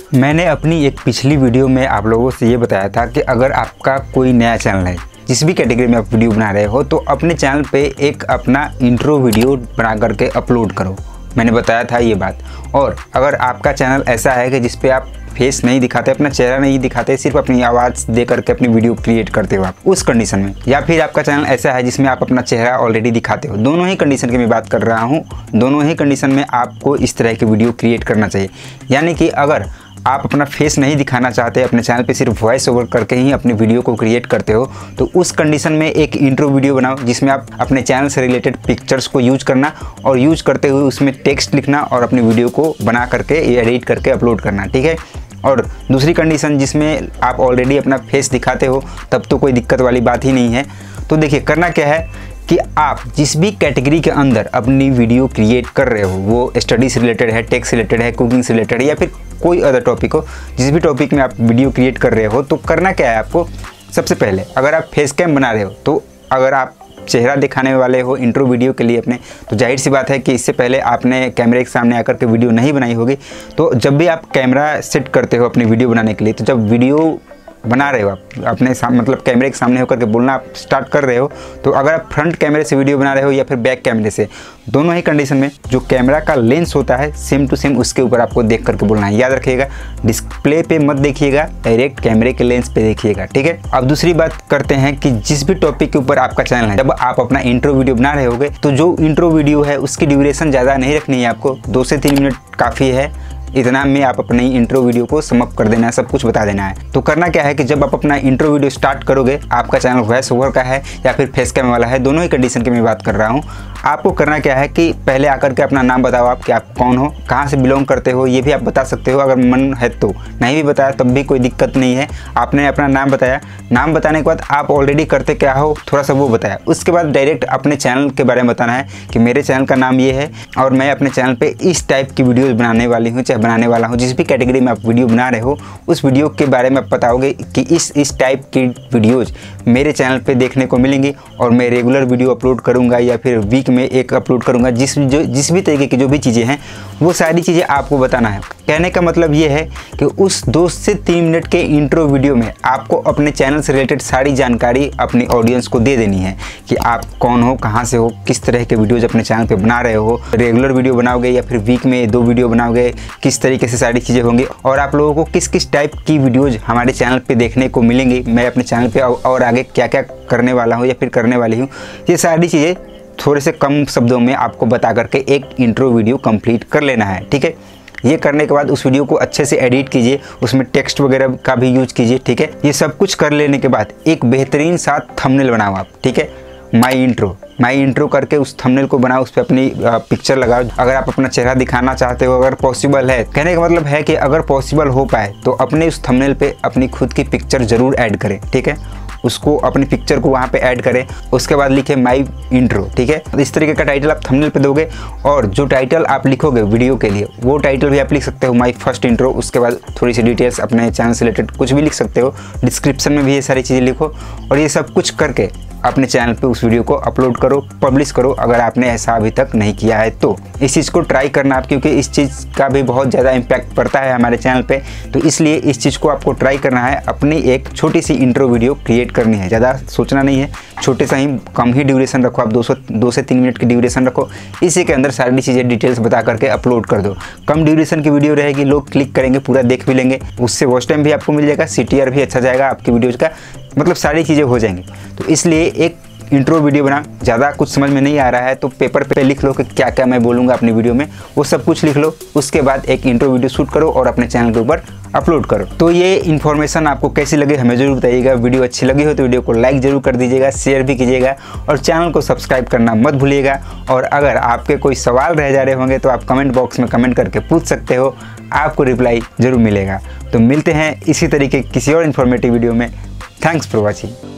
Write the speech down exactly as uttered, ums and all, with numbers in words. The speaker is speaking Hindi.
मैंने अपनी एक पिछली वीडियो में आप लोगों से ये बताया था कि अगर आपका कोई नया चैनल है, जिस भी कैटेगरी में आप वीडियो बना रहे हो, तो अपने चैनल पे एक अपना इंट्रो वीडियो बना करके अपलोड करो। मैंने बताया था ये बात। और अगर आपका चैनल ऐसा है कि जिस पे आप फेस नहीं दिखाते, अपना चेहरा नहीं दिखाते, सिर्फ अपनी आवाज़ दे करके अपनी वीडियो क्रिएट करते हो आप, उस कंडीशन में, या फिर आपका चैनल ऐसा है जिसमें आप अपना चेहरा ऑलरेडी दिखाते हो, दोनों ही कंडीशन की मैं बात कर रहा हूँ। दोनों ही कंडीशन में आपको इस तरह की वीडियो क्रिएट करना चाहिए। यानी कि अगर आप अपना फेस नहीं दिखाना चाहते, अपने चैनल पे सिर्फ वॉइस ओवर करके ही अपनी वीडियो को क्रिएट करते हो, तो उस कंडीशन में एक इंट्रो वीडियो बनाओ जिसमें आप अपने चैनल से रिलेटेड पिक्चर्स को यूज करना और यूज करते हुए उसमें टेक्स्ट लिखना और अपनी वीडियो को बना करके एडिट करके अपलोड करना, ठीक है। और दूसरी कंडीशन जिसमें आप ऑलरेडी अपना फेस दिखाते हो, तब तो कोई दिक्कत वाली बात ही नहीं है। तो देखिए, करना क्या है कि आप जिस भी कैटेगरी के अंदर अपनी वीडियो क्रिएट कर रहे हो, वो स्टडी से रिलेटेड है, टेक से रिलेटेड है, कुकिंग से रिलेटेड है, या फिर कोई अदर टॉपिक हो, जिस भी टॉपिक में आप वीडियो क्रिएट कर रहे हो, तो करना क्या है आपको। सबसे पहले अगर आप फेस कैम बना रहे हो, तो अगर आप चेहरा दिखाने वाले हो इंट्रो वीडियो के लिए अपने, तो जाहिर सी बात है कि इससे पहले आपने कैमरे के सामने आकर के वीडियो नहीं बनाई होगी। तो जब भी आप कैमरा सेट करते हो अपनी वीडियो बनाने के लिए, तो जब वीडियो बना रहे हो आप अपने सामने, मतलब कैमरे के सामने होकर के बोलना आप स्टार्ट कर रहे हो, तो अगर आप फ्रंट कैमरे से वीडियो बना रहे हो या फिर बैक कैमरे से, दोनों ही कंडीशन में जो कैमरा का लेंस होता है सेम टू सेम उसके ऊपर आपको देख करके बोलना है। याद रखिएगा, डिस्प्ले पे मत देखिएगा, डायरेक्ट कैमरे के लेंस पे देखिएगा, ठीक है। अब दूसरी बात करते हैं कि जिस भी टॉपिक के ऊपर आपका चैनल है, जब आप अपना इंट्रो वीडियो बना रहे होगे, तो जो इंट्रो वीडियो है उसकी ड्यूरेशन ज़्यादा नहीं रखनी है आपको, दो से तीन मिनट काफ़ी है। इतना में आप अपनी इंट्रो वीडियो को समाप्त कर देना है, सब कुछ बता देना है। तो करना क्या है कि जब आप अपना इंट्रो वीडियो स्टार्ट करोगे, आपका चैनल वॉइस ओवर का है या फिर फेस कैम वाला है, दोनों ही कंडीशन की मैं बात कर रहा हूँ। आपको करना क्या है कि पहले आकर के अपना नाम बताओ, आप कि आप कौन हो, कहाँ से बिलोंग करते हो, ये भी आप बता सकते हो अगर मन है तो। नहीं भी बताया तब भी कोई दिक्कत नहीं है। आपने अपना नाम बताया, नाम बताने के बाद आप ऑलरेडी करते क्या हो थोड़ा सा वो बताया। उसके बाद डायरेक्ट अपने चैनल के बारे में बताना है कि मेरे चैनल का नाम ये है और मैं अपने चैनल पर इस टाइप की वीडियोज़ बनाने वाली हूँ, चाहे बनाने वाला हूँ। जिस भी कैटेगरी में आप वीडियो बना रहे हो, उस वीडियो के बारे में आप बताओगे कि इस इस टाइप की वीडियोज़ मेरे चैनल पे देखने को मिलेंगी और मैं रेगुलर वीडियो अपलोड करूंगा या फिर वीक में एक अपलोड करूंगा। जिस जो जिस भी तरीके की जो भी चीज़ें हैं, वो सारी चीज़ें आपको बताना है। कहने का मतलब ये है कि उस दो से तीन मिनट के इंट्रो वीडियो में आपको अपने चैनल से रिलेटेड सारी जानकारी अपनी ऑडियंस को दे देनी है कि आप कौन हो, कहाँ से हो, किस तरह के वीडियोज़ अपने चैनल पे बना रहे हो, रेगुलर वीडियो बनाओगे या फिर वीक में दो वीडियो बनाओगे, किस तरीके से सारी चीज़ें होंगी और आप लोगों को किस किस टाइप की वीडियोज़ हमारे चैनल पे देखने को मिलेंगी, मैं अपने चैनल पे और आगे क्या क्या करने वाला हूँ या फिर करने वाली हूँ। ये सारी चीज़ें थोड़े से कम शब्दों में आपको बता करके एक इंट्रो वीडियो कंप्लीट कर लेना है, ठीक है। ये करने के बाद उस वीडियो को अच्छे से एडिट कीजिए, उसमें टेक्स्ट वगैरह का भी यूज कीजिए, ठीक है। ये सब कुछ कर लेने के बाद एक बेहतरीन सा थंबनेल बनाओ आप, ठीक है। माई इंट्रो माई इंट्रो करके उस थंबनेल को बनाओ, उस पर अपनी पिक्चर लगाओ। अगर आप अपना चेहरा दिखाना चाहते हो, अगर पॉसिबल है, कहने का मतलब है कि अगर पॉसिबल हो पाए तो अपने उस थंबनेल पे अपनी खुद की पिक्चर ज़रूर ऐड करें, ठीक है। उसको अपनी पिक्चर को वहाँ पे ऐड करें, उसके बाद लिखे माई इंट्रो, ठीक है। इस तरीके का टाइटल आप थंबनेल पे दोगे और जो टाइटल आप लिखोगे वीडियो के लिए, वो टाइटल भी आप लिख सकते हो माई फर्स्ट इंट्रो। उसके बाद थोड़ी सी डिटेल्स अपने चैनल से रिलेटेड कुछ भी लिख सकते हो, डिस्क्रिप्शन में भी ये सारी चीज़ें लिखो और ये सब कुछ करके अपने चैनल पे उस वीडियो को अपलोड करो, पब्लिश करो। अगर आपने ऐसा अभी तक नहीं किया है तो इस चीज़ को ट्राई करना आप, क्योंकि इस चीज़ का भी बहुत ज़्यादा इम्पैक्ट पड़ता है हमारे चैनल पे। तो इसलिए इस चीज़ को आपको ट्राई करना है, अपनी एक छोटी सी इंट्रो वीडियो क्रिएट करनी है। ज़्यादा सोचना नहीं है, छोटे सा ही कम ही ड्यूरेशन रखो आप, दो सौ दो से तीन मिनट की ड्यूरेशन रखो। इसी के अंदर सारी चीज़ें डिटेल्स बता करके अपलोड कर दो। कम ड्यूरेशन की वीडियो रहेगी, लोग क्लिक करेंगे, पूरा देख भी लेंगे, उससे वॉच टाइम भी आपको मिल जाएगा, सी टी आर भी अच्छा जाएगा आपकी वीडियोज़ का, मतलब सारी चीज़ें हो जाएंगी। तो इसलिए एक इंट्रो वीडियो बना, ज़्यादा कुछ समझ में नहीं आ रहा है तो पेपर पे लिख लो कि क्या क्या मैं बोलूँगा अपनी वीडियो में, वो सब कुछ लिख लो। उसके बाद एक इंट्रो वीडियो शूट करो और अपने चैनल के ऊपर अपलोड करो। तो ये इन्फॉर्मेशन आपको कैसी लगी हमें ज़रूर बताइएगा। वीडियो अच्छी लगी हो तो वीडियो को लाइक ज़रूर कर दीजिएगा, शेयर भी कीजिएगा और चैनल को सब्सक्राइब करना मत भूलिएगा। और अगर आपके कोई सवाल रह जा रहे होंगे तो आप कमेंट बॉक्स में कमेंट करके पूछ सकते हो, आपको रिप्लाई ज़रूर मिलेगा। तो मिलते हैं इसी तरीके किसी और इन्फॉर्मेटिव वीडियो में। Thanks for watching.